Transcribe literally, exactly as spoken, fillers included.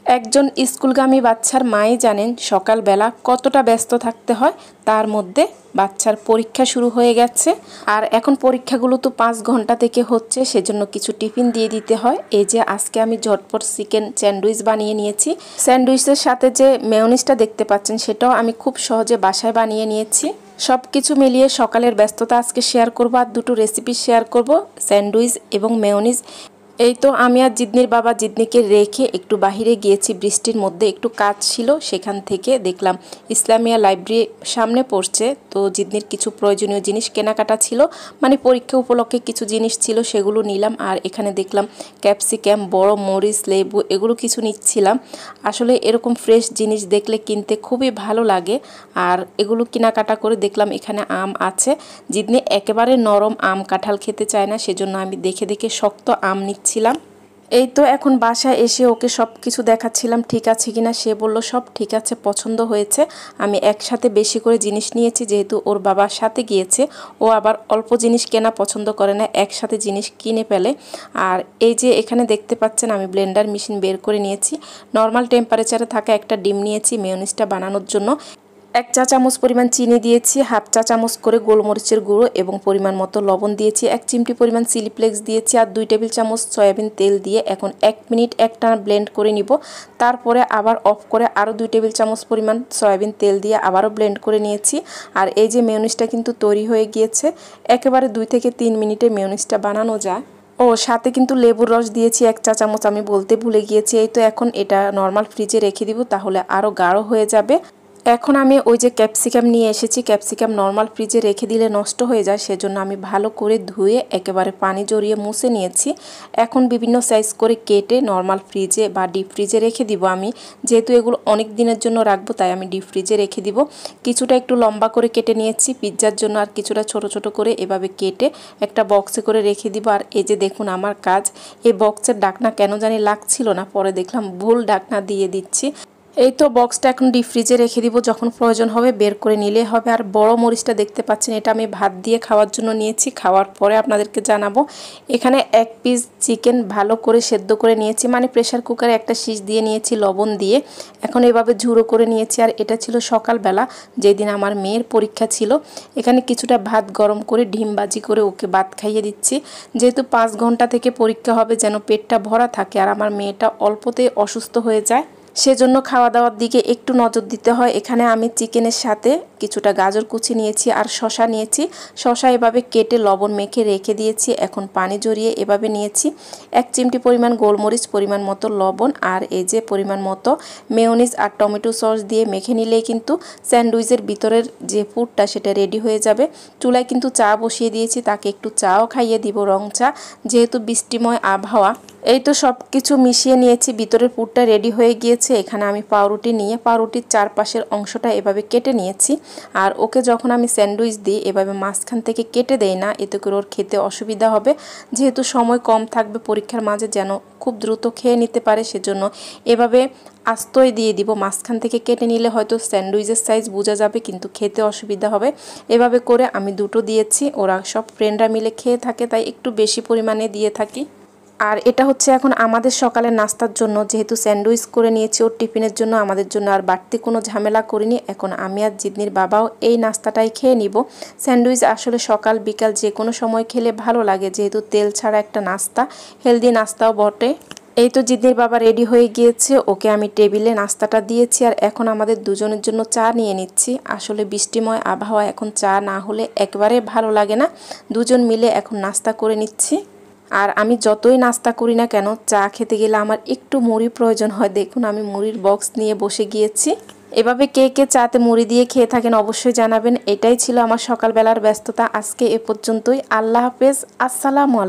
একজন স্কুলগামী বাচ্চার মাই জানেন সকালবেলা কতটা ব্যস্ত থাকতে হয়। তার মধ্যে বাচ্চার পরীক্ষা শুরু হয়ে গেছে, আর এখন পরীক্ষাগুলো তো পাঁচ ঘন্টা থেকে হচ্ছে, সেজন্য কিছু টিফিন দিয়ে দিতে হয়। এই যে আজকে আমি ঝটপট চিকেন স্যান্ডউইচ বানিয়ে নিয়েছি। স্যান্ডউইচের সাথে যে মেয়োনিজটা দেখতে পাচ্ছেন সেটাও আমি খুব সহজে বাসায় বানিয়ে নিয়েছি। সব কিছু মিলিয়ে সকালের ব্যস্ততা আজকে শেয়ার করব, আর দুটো রেসিপি শেয়ার করব, স্যান্ডউইচ এবং মেয়োনিজ। এই তো আমি আর জিদনির বাবা জিদনিকে রেখে একটু বাহিরে গিয়েছি, বৃষ্টির মধ্যে একটু কাজ ছিল। সেখান থেকে দেখলাম ইসলামিয়া লাইব্রেরি সামনে পড়ছে, তো জিদনির কিছু প্রয়োজনীয় জিনিস কেনাকাটা ছিল, মানে পরীক্ষা উপলক্ষে কিছু জিনিস ছিল, সেগুলো নিলাম। আর এখানে দেখলাম ক্যাপসিকাম, বড় মরিচ, লেবু, এগুলো কিছু নিচ্ছিলাম। আসলে এরকম ফ্রেশ জিনিস দেখলে কিনতে খুবই ভালো লাগে, আর এগুলো কেনাকাটা করে দেখলাম এখানে আম আছে। জিদনি একেবারে নরম আম কাঁঠাল খেতে চায় না, সেজন্য আমি দেখে দেখে শক্ত আম নিচ্ছি ছিলাম। এই তো এখন বাসায় এসে ওকে সব কিছু দেখাচ্ছিলাম ঠিক আছে কিনা। সে বলল সব ঠিক আছে, পছন্দ হয়েছে। আমি একসাথে বেশি করে জিনিস নিয়েছি, যেহেতু ওর বাবার সাথে গিয়েছে। ও আবার অল্প জিনিস কেনা পছন্দ করে না, একসাথে জিনিস কিনে ফেলে। আর এই যে এখানে দেখতে পাচ্ছেন আমি ব্লেন্ডার মেশিন বের করে নিয়েছি। নর্মাল টেম্পারেচারে থাকা একটা ডিম নিয়েছি মেয়োনিজটা বানানোর জন্য। এক চা চামচ পরিমাণ চিনি দিয়েছি, হাফ চা চামচ করে গোলমরিচের গুঁড়ো এবং পরিমাণ মতো লবণ দিয়েছি, এক চিমটি পরিমাণ চিলি ফ্লেক্স দিয়েছি, আর দুই টেবিল চামচ সয়াবিন তেল দিয়ে এখন এক মিনিট একটানা ব্লেন্ড করে নিব। তারপরে আবার অফ করে আরও দুই টেবিল চামচ পরিমাণ সয়াবিন তেল দিয়ে আবারও ব্লেন্ড করে নিয়েছি। আর এই যে মেয়োনিজটা কিন্তু তৈরি হয়ে গিয়েছে। একেবারে দুই থেকে তিন মিনিটে মেয়োনিজটা বানানো যায়। ও সাথে কিন্তু লেবুর রস দিয়েছি এক চা চামচ, আমি বলতে ভুলে গিয়েছি। এই তো এখন এটা নর্মাল ফ্রিজে রেখে দিব, তাহলে আরও গাঢ় হয়ে যাবে। এখন আমি ওই যে ক্যাপসিকাম নিয়ে এসেছি, ক্যাপসিকাম নর্মাল ফ্রিজে রেখে দিলে নষ্ট হয়ে যায়, সেজন্য আমি ভালো করে ধুয়ে একেবারে পানি জড়িয়ে মুছে নিয়েছি। এখন বিভিন্ন সাইজ করে কেটে নর্মাল ফ্রিজে বা ডিপ ফ্রিজে রেখে দিব। আমি যেহেতু এগুলো অনেক দিনের জন্য রাখবো, তাই আমি ডিপ ফ্রিজে রেখে দিব। কিছুটা একটু লম্বা করে কেটে নিয়েছি পিৎজার জন্য, আর কিছুটা ছোট ছোট করে এভাবে কেটে একটা বক্সে করে রেখে দিব। আর এই যে দেখুন আমার কাজ, এই বক্সের ডাকনা কেন জানি লাগছিল না, পরে দেখলাম ভুল ডাকনা দিয়ে দিচ্ছি। এই তো বক্সটা এখন ডিপ ফ্রিজে রেখে দিব, যখন প্রয়োজন হবে বের করে নিলে হবে। আর বড় মরিচটা দেখতে পাচ্ছেন, এটা আমি ভাত দিয়ে খাওয়ার জন্য নিয়েছি, খাওয়ার পরে আপনাদেরকে জানাবো। এখানে এক পিস চিকেন ভালো করে সেদ্ধ করে নিয়েছি, মানে প্রেশার কুকারে একটা শীষ দিয়ে নিয়েছি লবণ দিয়ে। এখন এভাবে ঝুড়ো করে নিয়েছি। আর এটা ছিল সকালবেলা, যেদিন আমার মেয়ের পরীক্ষা ছিল। এখানে কিছুটা ভাত গরম করে ডিম ভাজি করে ওকে ভাত খাইয়ে দিচ্ছি, যেহেতু পাঁচ ঘন্টা থেকে পরীক্ষা হবে, যেন পেটটা ভরা থাকে আর আমার মেয়েটা অল্পতেই অসুস্থ হয়ে যায়, সেজন্য খাওয়া দাওয়ার দিকে একটু নজর দিতে হয়। এখানে আমি চিকেনের সাথে কিছুটা গাজর কুচি নিয়েছি আর শশা নিয়েছি। শশা এভাবে কেটে লবণ মেখে রেখে দিয়েছি, এখন পানি জড়িয়ে এভাবে নিয়েছি। এক চিমটি পরিমাণ গোলমরিচ, পরিমাণ মতো লবণ, আর এই যে পরিমাণ মতো মেয়োনিজ আর টমেটো সস দিয়ে মেখে নিলেই কিন্তু স্যান্ডউইচের ভিতরের যে পুরটা সেটা রেডি হয়ে যাবে। চুলায় কিন্তু চা বসিয়ে দিয়েছি, তাকে একটু চাও খাইয়ে দিব, রং চা, যেহেতু বৃষ্টিময় আবহাওয়া। এই তো সব কিছু মিশিয়ে নিয়েছি, ভিতরের পুরটা রেডি হয়ে গিয়েছে। এখানে আমি পাউরুটি নিয়ে পাউরুটির চারপাশের অংশটা এভাবে কেটে নিয়েছি। আর ওকে যখন আমি স্যান্ডউইচ দিই এভাবে মাঝখান থেকে কেটে দেই না, এতে করে ওর খেতে অসুবিধা হবে। যেহেতু সময় কম থাকবে পরীক্ষার মাঝে, যেন খুব দ্রুত খেয়ে নিতে পারে, সেজন্য এভাবে আস্তই দিয়ে দিব। মাঝখান থেকে কেটে নিলে হয়তো স্যান্ডউইচের সাইজ বোঝা যাবে, কিন্তু খেতে অসুবিধা হবে। এভাবে করে আমি দুটো দিয়েছি, ওরা সব ফ্রেন্ডরা মিলে খেয়ে থাকে, তাই একটু বেশি পরিমাণে দিয়ে থাকি। আর এটা হচ্ছে এখন আমাদের সকালের নাস্তার জন্য, যেহেতু স্যান্ডউইচ করে নিয়েছি ওর টিফিনের জন্য, আমাদের জন্য আর বাড়তি কোনো ঝামেলা করিনি। এখন আমি আর জিদনির বাবাও এই নাস্তাটাই খেয়ে নিব। স্যান্ডউইচ আসলে সকাল বিকাল যে কোনো সময় খেলে ভালো লাগে, যেহেতু তেল ছাড়া একটা নাস্তা, হেলদি নাস্তাও বটে। এই তো জিদনির বাবা রেডি হয়ে গিয়েছে, ওকে আমি টেবিলে নাস্তাটা দিয়েছি। আর এখন আমাদের দুজনের জন্য চা নিয়ে নিচ্ছি। আসলে বৃষ্টিময় আবহাওয়া, এখন চা না হলে একবারে ভালো লাগে না। দুজন মিলে এখন নাস্তা করে নিচ্ছি। আর আমি যতই নাস্তা করি না কেন, চা খেতে গেলে আমার একটু মুড়ি প্রয়োজন হয়। দেখুন আমি মুড়ির বক্স নিয়ে বসে গিয়েছি। এভাবে কে কে চাতে মুড়ি দিয়ে খেয়ে থাকেন অবশ্যই জানাবেন। এটাই ছিল আমার সকালবেলার ব্যস্ততা। আজকে এ পর্যন্তই। আল্লাহ হাফেজ, আসসালামু আলাইকুম।